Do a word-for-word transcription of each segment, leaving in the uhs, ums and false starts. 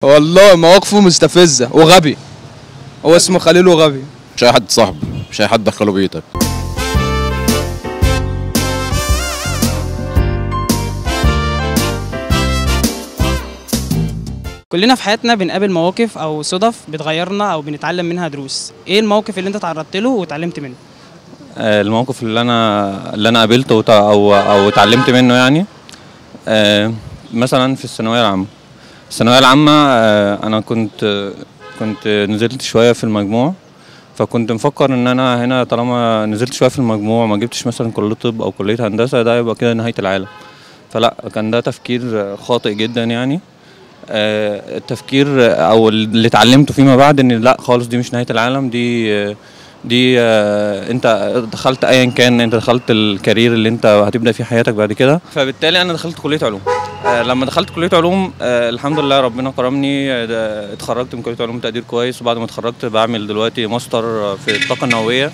والله مواقفه مستفزه وغبي. هو اسمه خليل وغبي. مش اي حد صاحبه، مش اي حد دخله بيتك. كلنا في حياتنا بنقابل مواقف او صدف بتغيرنا او بنتعلم منها دروس. ايه الموقف اللي انت تعرضت له واتعلمت منه؟ الموقف اللي انا اللي انا قابلته او او اتعلمت منه يعني مثلا في الثانويه العامه. الثانويه العامه انا كنت كنت نزلت شويه في المجموع، فكنت مفكر ان انا هنا طالما نزلت شويه في المجموع ما جبتش مثلا كليه طب او كليه هندسه ده يبقى كده نهايه العالم. فلا، كان ده تفكير خاطئ جدا يعني. التفكير او اللي اتعلمته فيما بعد ان لا خالص، دي مش نهايه العالم. دي دي انت دخلت ايا كان، انت دخلت الكارير اللي انت هتبدا فيه حياتك بعد كده. فبالتالي انا دخلت كليه علوم. لما دخلت كليه علوم الحمد لله ربنا كرمني، اتخرجت من كليه علوم تقدير كويس، وبعد ما اتخرجت بعمل دلوقتي ماستر في الطاقه النوويه،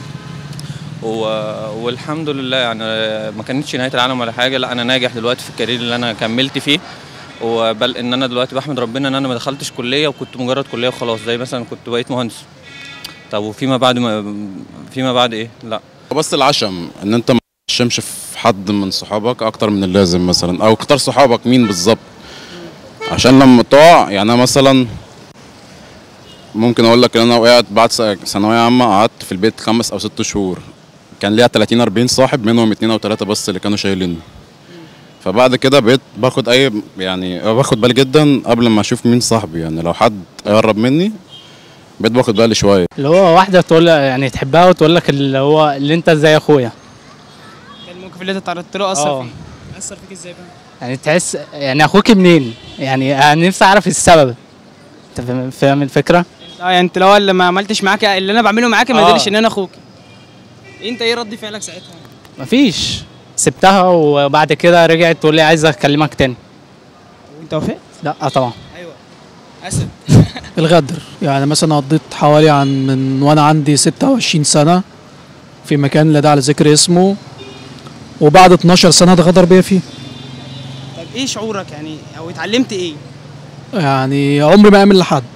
والحمد لله يعني ما كانتش نهايه العالم ولا حاجه. لا، انا ناجح دلوقتي في الكارير اللي انا كملت فيه، وبل ان انا دلوقتي بحمد ربنا ان انا ما دخلتش كليه وكنت مجرد كليه وخلاص، زي مثلا كنت بقيت مهندس. طب وفيما بعد ما فيما بعد ايه؟ لا، بس العشم ان انت ما تشمش في حد من صحابك اكتر من اللازم مثلا، او اختار صحابك مين بالظبط عشان لما تقع. يعني انا مثلا ممكن اقول لك ان انا وقعت بعد ثانويه عامه، قعدت في البيت خمس او ست شهور، كان ليا تلاتين اربعين صاحب، منهم اتنين او تلاته بس اللي كانوا شايليني. فبعد كده بقيت باخد اي يعني باخد بالي جدا قبل ما اشوف مين صاحبي. يعني لو حد يقرب مني بقيت باخد بالي شويه. اللي هو واحده تقول يعني تحبها وتقول لك اللي هو اللي انت زي اخويا. الموقف اللي انت تعرضت له اثر فيك، اثر فيك ازاي بقى؟ يعني تحس يعني اخوك منين؟ يعني انا نفسي اعرف السبب. انت فاهم الفكره؟ اه يعني انت لو اللي ما عملتش معاك اللي انا بعمله معاك ما تقولش ان انا اخوك. انت ايه رد فعلك ساعتها؟ مفيش، سبتها وبعد كده رجعت تقول لي عايزه اكلمك تاني. وانت وافقت؟ لا طبعا. ايوه. اسد. الغدر، يعني مثلا قضيت حوالي عن من وانا عندي ستة وعشرين سنه في مكان لا داعي لذكر اسمه، وبعد اتناشر سنه اتغدر بيا فيه. طب ايه شعورك يعني، او اتعلمت ايه؟ يعني عمري ما امن لحد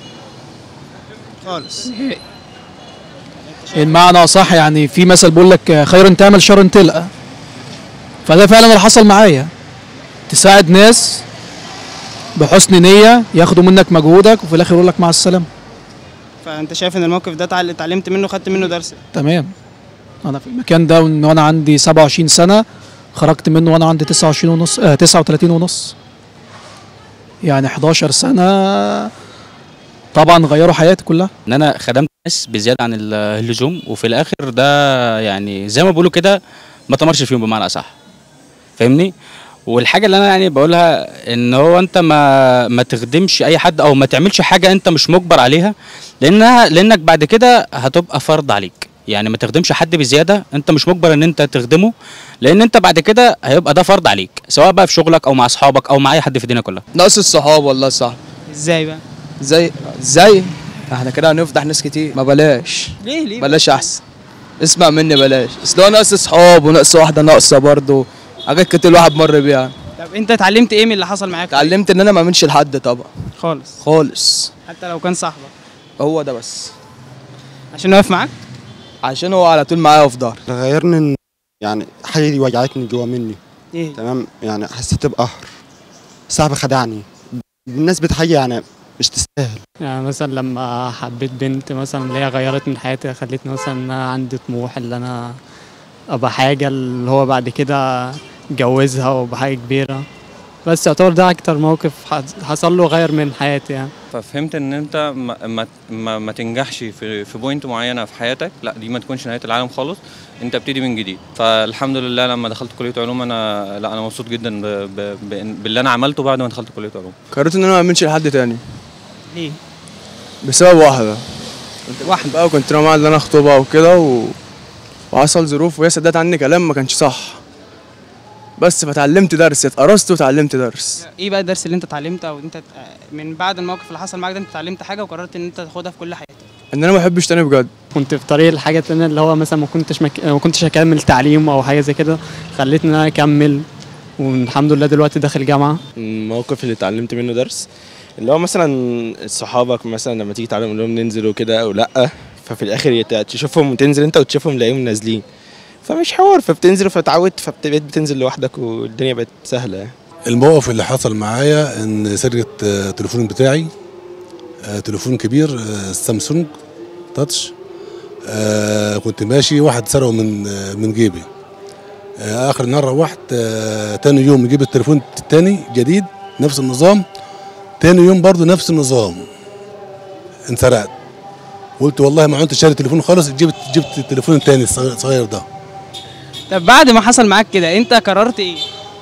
خالص. المعنى صح، يعني في مثل بيقول لك خير تعمل شر تلقى. فده فعلا اللي حصل معايا، تساعد ناس بحسن نيه ياخدوا منك مجهودك وفي الاخر يقول لك مع السلامه. فانت شايف ان الموقف ده اتعلمت منه، خدت منه درس؟ تمام. انا في المكان ده وانا عندي سبعة وعشرين سنه، خرجت منه وانا عندي تسعة وعشرين ونص آه تسعة وتلاتين ونص، يعني حداشر سنه طبعا غيروا حياتي كلها. ان انا خدمت ناس بزياده عن اللزوم، وفي الاخر ده يعني زي ما بيقولوا كده ما تمرش فيهم بمعنى اصح، فاهمني؟ والحاجه اللي انا يعني بقولها ان هو انت ما ما تخدمش اي حد او ما تعملش حاجه انت مش مجبر عليها، لانها لانك بعد كده هتبقى فرض عليك. يعني ما تخدمش حد بزياده، انت مش مجبر ان انت تخدمه، لان انت بعد كده هيبقى ده فرض عليك، سواء بقى في شغلك او مع اصحابك او مع اي حد في الدنيا كلها. نقص الصحاب والله صح. ازاي بقى؟ ازاي ازاي احنا كده هنفضح ناس كتير. ما بلاش. ليه ليه بلاش احسن. اسمع مني بلاش، اصل هو نقص صحاب ونقص واحده ناقصه برضه، حاجات كتير الواحد مر بيها. طب انت اتعلمت ايه من اللي حصل معاك؟ اتعلمت ان انا ما امنش لحد طبعا خالص خالص، حتى لو كان صاحبك. هو ده بس عشان واقف معاك، عشان هو على طول معايا وفي ظهري. غيرني يعني حاجه دي وجعتني جوا مني. ايه؟ تمام، يعني حسيت بقهر، صاحبي خدعني، الناس بتحيي يعني مش تستاهل. يعني مثلا لما حبيت بنت مثلا اللي هي غيرت من حياتي، خلتني مثلا ان انا عندي طموح اللي انا ابقى حاجه اللي هو بعد كده اتجوزها وابقى حاجه كبيره. بس يعتبر ده اكتر موقف حصل له غير من حياتي يعني. ففهمت ان انت ما, ما, ما, ما تنجحش في في بوينت معينه في حياتك، لا دي ما تكونش نهايه العالم خالص، انت بتبتدي من جديد. فالحمد لله لما دخلت كليه علوم انا لا انا مبسوط جدا ب ب ب باللي انا عملته بعد ما دخلت كليه علوم. قررت ان انا ما امنش لحد تاني. ليه؟ بسبب واحده واحده بقى، وكنت ناوي ان انا اخطبها وكده و... وحصل ظروف وهي صدقت عني كلام ما كانش صح، بس فتعلمت درس، اتقرصت وتعلمت درس. ايه بقى الدرس اللي انت اتعلمته، او انت من بعد الموقف اللي حصل معاك ده انت اتعلمت حاجه وقررت ان انت تاخدها في كل حياتك؟ ان انا ما بحبش تاني بجد. كنت في طريق الحاجه الثانيه اللي هو مثلا ما كنتش مك... ما كنتش هكمل تعليم او حاجه زي كده، خلتني ان انا اكمل والحمد لله دلوقتي داخل جامعه. الموقف اللي اتعلمت منه درس اللي هو مثلا صحابك مثلا لما تيجي تعلم لهم ننزل وكده او لا، ففي الاخر يت- تشوفهم وتنزل انت وتشوفهم تلاقيهم نازلين، فمش حوار، فبتنزل فتعودت فبقيت بتنزل لوحدك والدنيا بقت سهله يعني. الموقف اللي حصل معايا ان سرقت آه، التليفون بتاعي، آه، تليفون كبير، آه، سامسونج تاتش. آه، كنت ماشي واحد سرقه من آه، من جيبي. آه، اخر نهار روحت، آه، تاني يوم يجيب التليفون التاني جديد نفس النظام، تاني يوم برضو نفس النظام، انسرقت. قلت والله ما كنت شاري تليفون خالص، جبت جبت التليفون التاني الصغير الصغير ده. طب بعد ما حصل معاك كده انت قررت ايه؟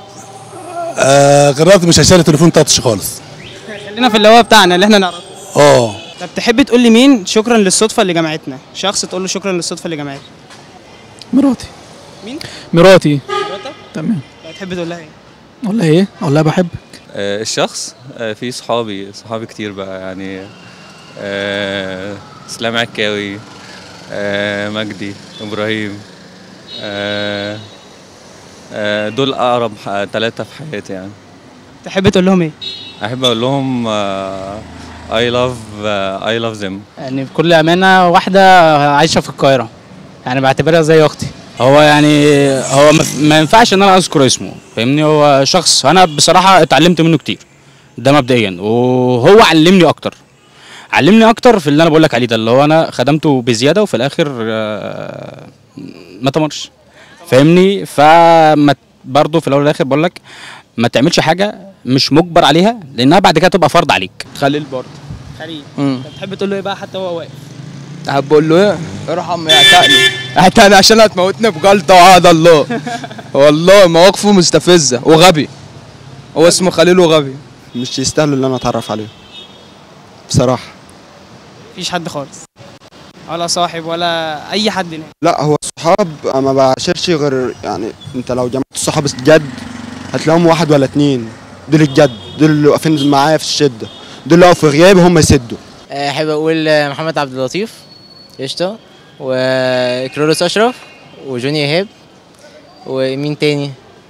آه، قررت مش هشتري تليفون تاتش خالص. خلينا في اللي هو بتاعنا اللي احنا نعرفه. اه طب تحب تقول لي مين شكرا للصدفه اللي جمعتنا؟ شخص تقول له شكرا للصدفه اللي جمعتنا. مراتي. مين؟ مراتي. مراتك؟ تمام. طب تحب تقول لها ايه؟ اقول لها ايه؟ اقول لها بحبك. آه، الشخص آه، في صحابي صحابي كتير بقى يعني، آه، اسلام عكاوي، آه، مجدي ابراهيم، آه، آه، دول اقرب ثلاثة في حياتي يعني. تحب تقول لهم ايه؟ احب اقول لهم اي لاف اي لاف ذم. يعني بكل امانه واحده عايشه في القاهره، يعني بعتبرها زي اختي. هو يعني هو ما- ما ينفعش ان انا اذكر اسمه، فاهمني؟ هو شخص انا بصراحه اتعلمت منه كتير، ده مبدئيا، وهو علمني اكتر علمني اكتر في اللي انا بقول لك عليه ده، اللي هو انا خدمته بزياده وفي الاخر آه، ما تمرش، فاهمني؟ فما برضه في الاول والاخر بقول لك ما تعملش حاجه مش مجبر عليها، لانها بعد كده تبقى فرض عليك. خليل برضه. خليل. امم طب تحب تقول له ايه بقى حتى هو واقف؟ احب اقول له ايه؟ ارحم يعتقني اعتقني عشان هتموتني بجلطه وعاد الله. والله مواقفه مستفزه وغبي. هو اسمه خليل وغبي. مش يستاهلوا اللي انا اتعرف عليهم بصراحه. مفيش حد خالص ولا صاحب ولا اي حد هناك؟ لا هو الصحاب ما بعاشرش غير يعني، انت لو جمعت الصحاب الجد هتلاقيهم واحد ولا اتنين، دول الجد، دول اللي واقفين معايا في الشده، دول اللي واقفوا في غيابي هم يسدوا. احب اقول محمد عبد اللطيف قشطه، وكرولوس اشرف، وجوني ايهاب، ومين تاني،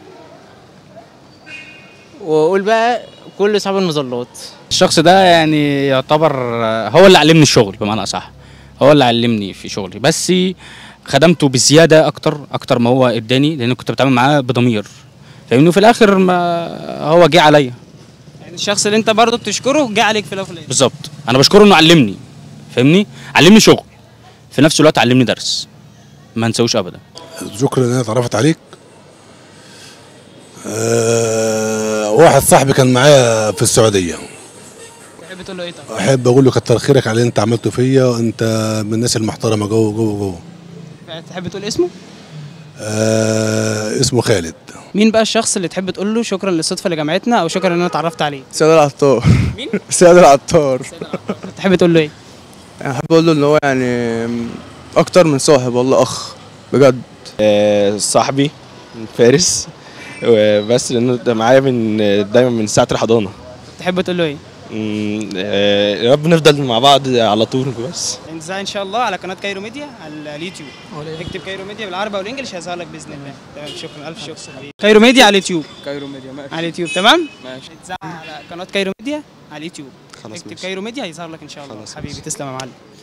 واقول بقى كل اصحاب المظلات. الشخص ده يعني يعتبر هو اللي علمني الشغل بمعنى اصح، هو اللي علمني في شغلي، بس خدمته بزياده اكتر اكتر ما هو اداني، لان كنت بتعامل معاه بضمير، فاهمني؟ وفي الاخر ما هو جه عليا. يعني الشخص اللي انت برضه بتشكره جه عليك في الاول وفي الاخر. بالظبط، انا بشكره انه علمني، فاهمني؟ علمني شغل، في نفس الوقت علمني درس ما انساهوش ابدا. شكرا ان انا اتعرفت عليك. أه واحد صاحبي كان معايا في السعوديه، تحب تقول له ايه طبعا؟ احب اقول له كتر خيرك على اللي انت عملته فيا، وانت من الناس المحترمه جوه جوه جوه. تحب تقول اسمه؟ أه اسمه خالد. مين بقى الشخص اللي تحب تقول له شكرا للصدفه اللي جمعتنا او شكرا ان انا اتعرفت عليه؟ سيد العطار. مين؟ سيد العطار. تحب تقول له ايه؟ يعني احب اقول له ان هو يعني اكتر من صاحب، والله اخ بجد. آه، صاحبي فارس، وبس لانه ده معايا من دايما من ساعه الحضانه. تحب تقول له ايه؟ مم، آه، يا رب نفضل مع بعض على طول بس. انزع ان شاء الله على قناه كايرو ميديا على اليوتيوب، اكتب كايرو ميديا بالعربي والانجلش هيظهر لك باذن الله. تمام، شكرا الف شكر. كايرو ميديا على اليوتيوب. كايرو ميديا ماشي. على اليوتيوب تمام؟ ماشي. اتذاع على قناه كايرو ميديا على اليوتيوب. خلاص اكتب ماشي. كايرو ميديا هيظهر لك ان شاء الله. خلاص حبيبي ماشي. تسلم يا معلم.